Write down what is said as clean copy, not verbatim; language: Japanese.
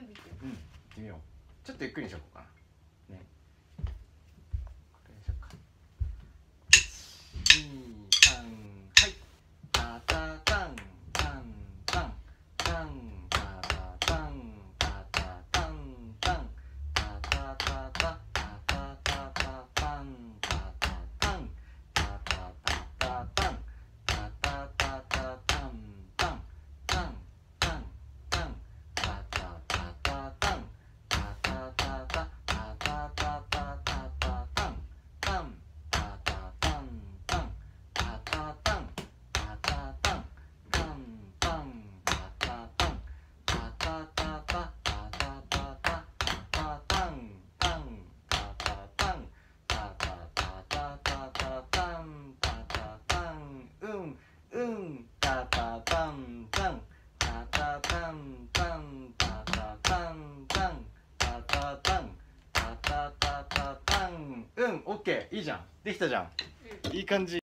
みて。 うん、行ってみよう。ちょっとゆっくりにしようかな。ね。これにしようか。1、2、3、はい。タタタンタンタンタンタタタンタタタンタンタタタタタタタタタンタタタンタタタタタンタタタタタンタンタンタンタンタタタタタンタタタタタタタタタタタンタンタタタンタンタタタンタタタンタンタンタタタンタタタタタタタタタタンタンタタタンタタタタタタタンタタタンタタタンタンタタタンタンタタタンタンタタタンタタタタタンオッケー、いいじゃん、できたじゃん、いい感じ。